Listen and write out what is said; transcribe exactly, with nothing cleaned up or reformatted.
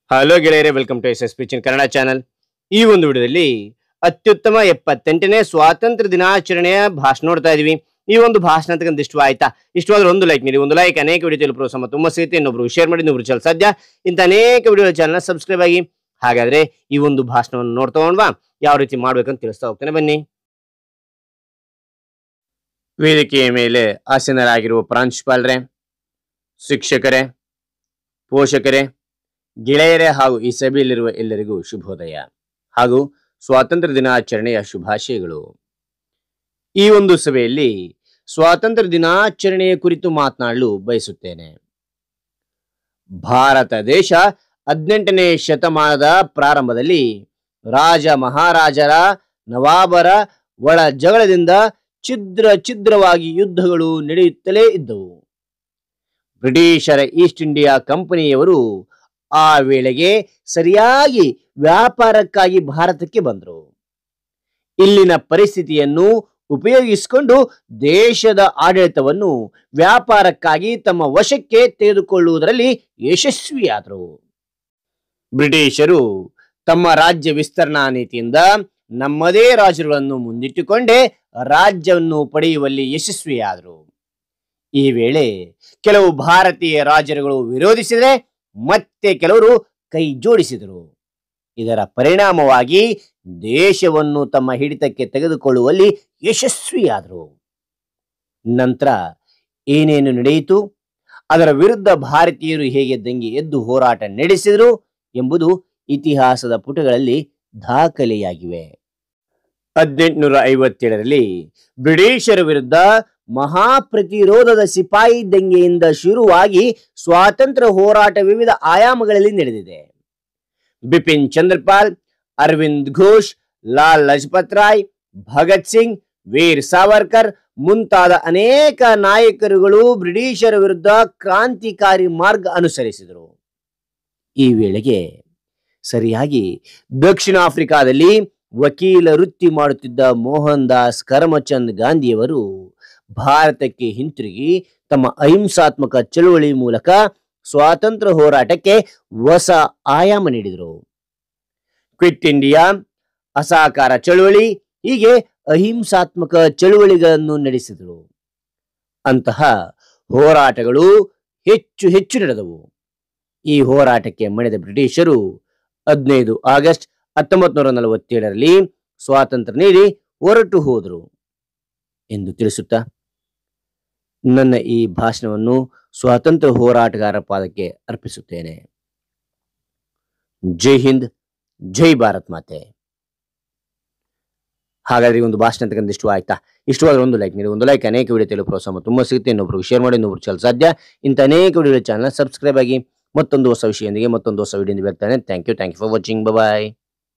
Hello ಗೆಳೆಯರೇ, welcome to S S ಪಿಚಿನ್ Kannada channel. ಈ ಒಂದು ವಿಡಿಯೋದಲ್ಲಿ ಅತ್ಯುತ್ತಮ ಎಪ್ಪತ್ತೆಂಟನೇ ಸ್ವಾತಂತ್ರ್ಯ ದಿನಾಚರಣೆಯ ಭಾಷಣ ನೋಡ್ತಾ ಇದೀವಿ. ಈ ಒಂದು ಭಾಷಣ ಅಂತಕ್ಕಂಥ ಇಷ್ಟ ಆಯ್ತಾ? ಇಷ್ಟವಾದ್ರೆ ಒಂದು ಲೈಕ್ ನೀಡಿ. ಒಂದು ಲೈಕ್ ಅನೇಕ ವಿಡಿಯೋ ತಲುಪುವ ಪ್ರೋತ್ಸಾಹ ತುಂಬ ಸಿಗುತ್ತೆ. ಇನ್ನೊಬ್ರು ಶೇರ್ ಮಾಡಿ, ಇನ್ನೊಬ್ರು ಚಾನಲ್ ಸಾಧ್ಯ ಇಂಥ ಅನೇಕ ವಿಡಿಯೋ ಚಾನಲ್ ಸಬ್ಸ್ಕ್ರೈಬ್ ಆಗಿ. ಹಾಗಾದ್ರೆ ಈ ಒಂದು ಭಾಷಣವನ್ನು ನೋಡ್ತಾ ಹೋಗೋಣವಾ? ಯಾವ ರೀತಿ ಮಾಡ್ಬೇಕಂತ ತಿಳಿಸ್ತಾ ಹೋಗ್ತೇನೆ, ಬನ್ನಿ. ವೇದಿಕೆಯ ಮೇಲೆ ಆಸೀನರಾಗಿರುವ ಪ್ರಾಂಶುಪಾಲರೇ, ಶಿಕ್ಷಕರೇ, ಪೋಷಕರೇ, ಗೆಳೆಯರೇ ಹಾಗೂ ಈ ಸಭೆಯಲ್ಲಿರುವ ಎಲ್ಲರಿಗೂ ಶುಭೋದಯ ಹಾಗೂ ಸ್ವಾತಂತ್ರ್ಯ ದಿನಾಚರಣೆಯ ಶುಭಾಶಯಗಳು. ಈ ಒಂದು ಸಭೆಯಲ್ಲಿ ಸ್ವಾತಂತ್ರ್ಯ ದಿನಾಚರಣೆಯ ಕುರಿತು ಮಾತನಾಡಲು ಬಯಸುತ್ತೇನೆ. ಭಾರತ ದೇಶ ಹದಿನೆಂಟನೇ ಶತಮಾನದ ಪ್ರಾರಂಭದಲ್ಲಿ ರಾಜ ಮಹಾರಾಜರ ನವಾಬರ ಒಳ ಜಗಳದಿಂದ ಛಿದ್ರ ಛಿದ್ರವಾಗಿ ಯುದ್ಧಗಳು ನಡೆಯುತ್ತಲೇ ಇದ್ದವು. ಬ್ರಿಟಿಷರ ಈಸ್ಟ್ ಇಂಡಿಯಾ ಕಂಪನಿಯವರು ಆ ವೇಳೆಗೆ ಸರಿಯಾಗಿ ವ್ಯಾಪಾರಕ್ಕಾಗಿ ಭಾರತಕ್ಕೆ ಬಂದರು. ಇಲ್ಲಿನ ಪರಿಸ್ಥಿತಿಯನ್ನು ಉಪಯೋಗಿಸಿಕೊಂಡು ದೇಶದ ಆಡಳಿತವನ್ನು ವ್ಯಾಪಾರಕ್ಕಾಗಿ ತಮ್ಮ ವಶಕ್ಕೆ ತೆಗೆದುಕೊಳ್ಳುವುದರಲ್ಲಿ ಯಶಸ್ವಿಯಾದರು. ಬ್ರಿಟಿಷರು ತಮ್ಮ ರಾಜ್ಯ ವಿಸ್ತರಣಾ ನೀತಿಯಿಂದ ನಮ್ಮದೇ ರಾಜರುಗಳನ್ನು ಮುಂದಿಟ್ಟುಕೊಂಡೇ ರಾಜ್ಯವನ್ನು ಪಡೆಯುವಲ್ಲಿ ಯಶಸ್ವಿಯಾದರು. ಈ ವೇಳೆ ಕೆಲವು ಭಾರತೀಯ ರಾಜರುಗಳು ವಿರೋಧಿಸಿದರೆ ಮತ್ತೆ ಕೆಲವರು ಕೈ ಜೋಡಿಸಿದರು. ಇದರ ಪರಿಣಾಮವಾಗಿ ದೇಶವನ್ನು ತಮ್ಮ ಹಿಡಿತಕ್ಕೆ ತೆಗೆದುಕೊಳ್ಳುವಲ್ಲಿ ಯಶಸ್ವಿಯಾದರು. ನಂತರ ಏನೇನು ನಡೆಯಿತು, ಅದರ ವಿರುದ್ಧ ಭಾರತೀಯರು ಹೇಗೆ ದಂಗೆ ಎದ್ದು ಹೋರಾಟ ನಡೆಸಿದರು ಎಂಬುದು ಇತಿಹಾಸದ ಪುಟಗಳಲ್ಲಿ ದಾಖಲೆಯಾಗಿವೆ. ಹದಿನೆಂಟುನೂರ ಐವತ್ತೇಳರಲ್ಲಿ ಬ್ರಿಟಿಷರ ವಿರುದ್ಧ ಮಹಾ ಪ್ರತಿರೋಧದ ಸಿಪಾಯಿ ದಂಗೆಯಿಂದ ಶುರುವಾಗಿ ಸ್ವಾತಂತ್ರ್ಯ ಹೋರಾಟ ವಿವಿಧ ಆಯಾಮಗಳಲ್ಲಿ ನಡೆದಿದೆ. ಬಿಪಿನ್ ಚಂದ್ರಪಾಲ್, ಅರವಿಂದ್ ಘೋಷ್, ಲಾಲ್ ಲಜಪತ್ ರಾಯ್, ಭಗತ್ ಸಿಂಗ್, ವೀರ್ ಸಾವರ್ಕರ್ ಮುಂತಾದ ಅನೇಕ ನಾಯಕರುಗಳು ಬ್ರಿಟಿಷರ ವಿರುದ್ಧ ಕ್ರಾಂತಿಕಾರಿ ಮಾರ್ಗ ಅನುಸರಿಸಿದರು. ಈ ವೇಳೆಗೆ ಸರಿಯಾಗಿ ದಕ್ಷಿಣ ಆಫ್ರಿಕಾದಲ್ಲಿ ವಕೀಲ ವೃತ್ತಿ ಮಾಡುತ್ತಿದ್ದ ಮೋಹನ್ ದಾಸ್ ಕರಮಚಂದ್ ಗಾಂಧಿಯವರು ಭಾರತಕ್ಕೆ ಹಿಂತಿರುಗಿ ತಮ್ಮ ಅಹಿಂಸಾತ್ಮಕ ಚಳುವಳಿ ಮೂಲಕ ಸ್ವಾತಂತ್ರ್ಯ ಹೋರಾಟಕ್ಕೆ ಹೊಸ ಆಯಾಮ ನೀಡಿದರು. ಕ್ವಿಟ್ ಇಂಡಿಯಾ, ಅಸಹಕಾರ ಚಳುವಳಿ, ಹೀಗೆ ಅಹಿಂಸಾತ್ಮಕ ಚಳುವಳಿಗಳನ್ನು ನಡೆಸಿದರು. ಅಂತಹ ಹೋರಾಟಗಳು ಹೆಚ್ಚು ಹೆಚ್ಚು ನಡೆದವು. ಈ ಹೋರಾಟಕ್ಕೆ ಮಣಿದ ಬ್ರಿಟಿಷರು ಹದಿನೈದು ಆಗಸ್ಟ್ ಹತ್ತೊಂಬತ್ತು ನೂರ ನಲವತ್ತೇಳರಲ್ಲಿ ಸ್ವಾತಂತ್ರ್ಯ ನೀಡಿ ಹೊರಟು ಹೋದರು ಎಂದು ತಿಳಿಸುತ್ತಾ ನನ್ನ ಈ ಭಾಷಣವನ್ನು ಸ್ವಾತಂತ್ರ್ಯ ಹೋರಾಟಗಾರ ಪಾದಕ್ಕೆ ಅರ್ಪಿಸುತ್ತೇನೆ. ಜೈ ಹಿಂದ್, ಜೈ ಭಾರತ್ ಮಾತೆ. ಹಾಗಾದ್ರೆ ಒಂದು ಭಾಷಣ ಅಂತಕ್ಕಂಥ ಇಷ್ಟ ಆಯ್ತಾ? ಇಷ್ಟವಾದ್ರೆ ಒಂದು ಲೈಕ್ ನೀಡಿ. ಒಂದು ಲೈಕ್ ಅನೇಕ ವಿಡಿಯೋ ತಲುಪುವ ಪ್ರೋತ್ಸಾಹ ತುಂಬ ಸಿಗುತ್ತೆ. ಇನ್ನೊಬ್ರಿಗೆ ಶೇರ್ ಮಾಡಿ, ಇನ್ನೊಬ್ರು ಚಾನಲ್ ಸಾಧ್ಯ ಇಂಥ ಅನೇಕ ವಿಡಿಯೋ ಚಾನಲ್ ಸಬ್ಸ್ಕ್ರೈಬ್ ಆಗಿ. ಮತ್ತೊಂದು ಹೊಸ ವಿಷಯದೊಂದಿಗೆ ಮತ್ತೊಂದು ಹೊಸ ವಿಡಿಯೋ ಬರ್ತಾನೆ. Thank you thank you for watching. Bye.